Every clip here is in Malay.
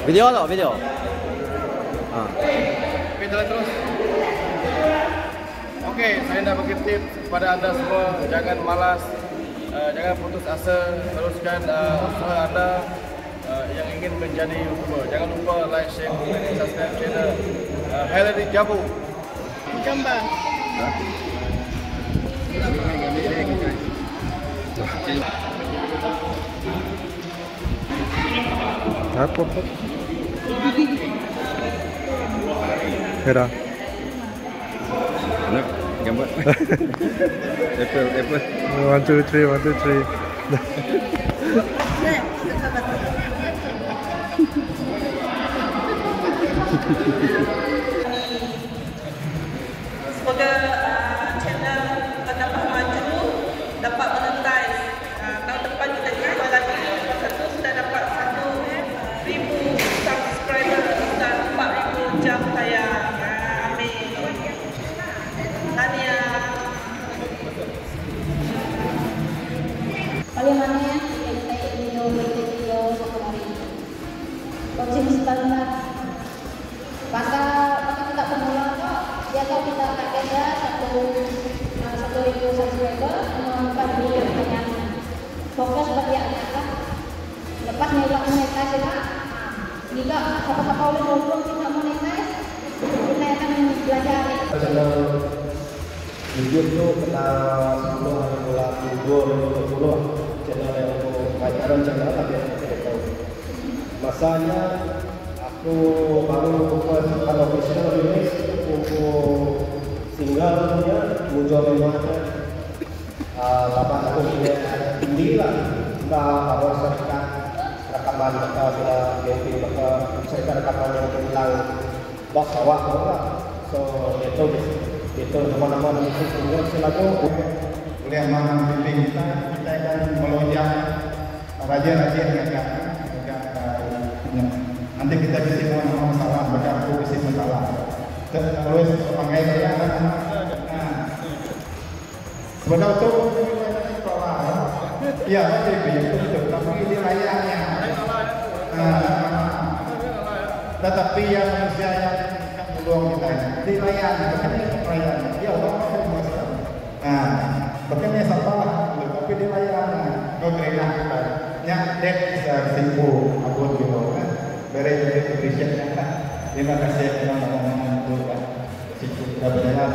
Video atau video? Jalan terus. Oke, saya nak bagi tips kepada anda semua, jangan malas, jangan putus asa, teruskan usaha anda yang ingin menjadi YouTuber. Jangan lupa like, share, subscribe channel Heladi Jabu. Gambar. Apa? Hera. Nak gambar. Apple. 1, 2, 3, 1, 2, 3. Semoga channel dapat maju, dapat monetize. Tahun depan kita jual lagi. Satu sudah dapat 1,000 subscriber dan 4,000 jam tayang. Amin. Tahniah. Bagaimana ya kita video satu hari coaching standar maka kita pemula dia tahu kita pakai ya 1,000 subscriber menggunakan video pertanyaan fokus bagian apa lepas nilai monetize ya jika apa-apa oleh belum kita monetize kita akan belajar YouTube itu kena sebelum bulan 2020 channel yang untuk pacaran channel tapi tidak tahu masanya aku baru kalau official rilis untuk singlenya muncul memangnya bapak aku punya inilah kita harus serikat rekaman kita sudah ganti maka serikat rekaman yang tentang bos awak so itu teman-teman itu sehingga selalu oleh amanah bimbing kita akan melonjak raja-raja yang nanti kita bisa mau masalah berkaku bisa masalah terus pakai saya sebenarnya itu sekolah ya itu tapi ini layaknya tetapi yang manusia yang peluang kita di layaknya layaknya ya Allah makanya sabarlah tapi di layaknya kau terima kita yang dek bisa simpul abot gitu kan beri appreciate kan terima kasih teman-teman untuk situ sudah berjalan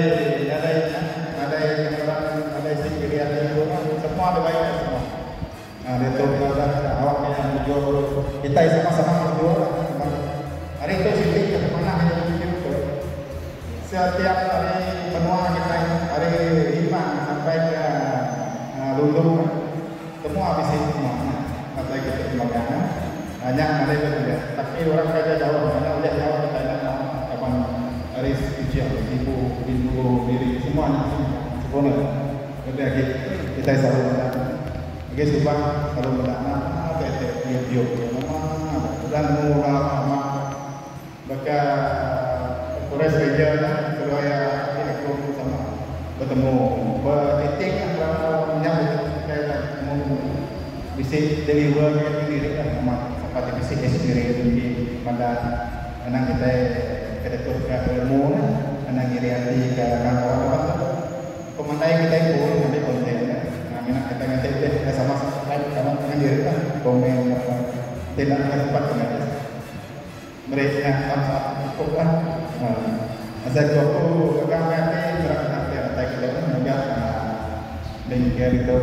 ada sikirian itu semua ada baiknya semua itu ada awak yang jujur kita sama-sama berjuang hari itu sih kemana hanya setiap hari benua kita hari 5 sampai ke Lulung semua habis itu semua sampai ke Kembangan banyak ada yang tidak tapi orang kerja jauh karena udah jauh kita ada kapan hari ujian ibu diri semuanya semuanya udah kita selalu oke supaya kalau menang video dan mau maka Polres Raja Surabaya aku sama bertemu bertitik antara menyambut saya mau bisa deliver diri kan sama seperti bisa sendiri di pada anak kita kedetur ke ilmu anak diri hati ke kawan-kawan pemandai kita itu nanti konten anak kita nanti kita sama-sama dengan diri kan komen tidak tempat mereka sama-sama kan saya jauh orang nanti berangkat ya tak kita kan juga dengan itu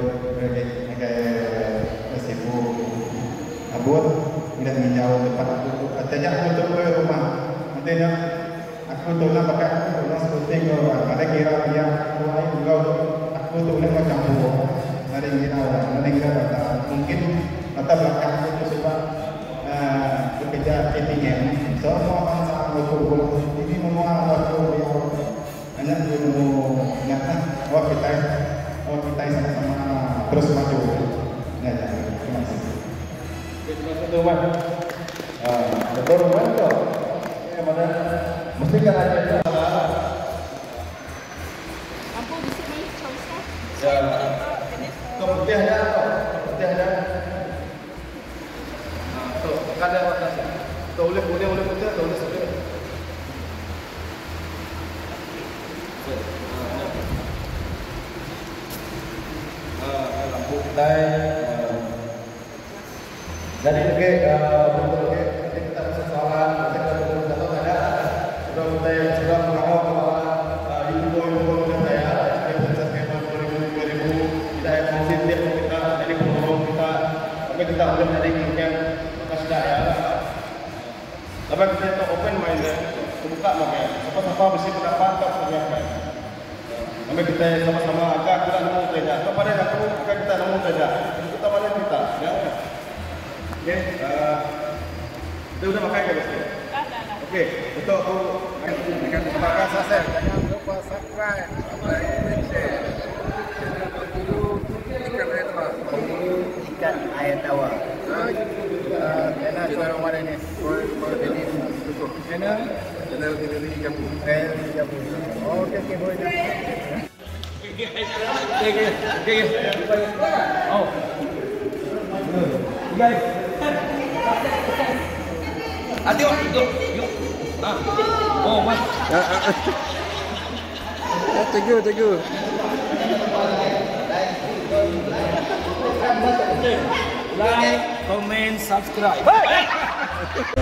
kayak sibuk abut tidak menjauh tempat aku artinya aku untuk ke rumah artinya aku tuh nak pakai aku tuh seperti orang ada kira dia mulai juga aku tuh macam campur ada kira mungkin atau belakang itu sebab bekerja ketinggian semua bangsa berkumpul ini semua waktu yang hanya dulu nyata kita sama-sama terus maju ya terima kasih teman betul betul ya mana mesti kan ada Lampu di sini, Chelsea. ya putih ada tuh ada warna boleh betul, tak boleh sudah. Lampu kita. Jadi okey, betul okey. Nanti kita masuk soalan, kita betul tak ada. Sudah mengawal kepala YouTuber kita ya. Kita subscriber 2000 kita yang positif kita jadi program kita. Tapi kita belum ada yang sudah ya. Tapi kita itu open mind ya. Terbuka makanya. Siapa-siapa mesti pendapat tak menyampaikan. Sampai kita sama-sama agak kita nemu saja. Kepada yang perlu kita nemu saja. Kita balik kita. Ya. Okey. Kita sudah makan ke bos? Okey. Untuk aku akan terima kasih. Jangan lupa subscribe, like, share. Ikan air tawar. Channel channel mana ini? Channel Dili Jambu. Okey boleh. Okay. Oh. Guys. Aduh, yuk. Oh, mas. Thank you. Like, comment, subscribe.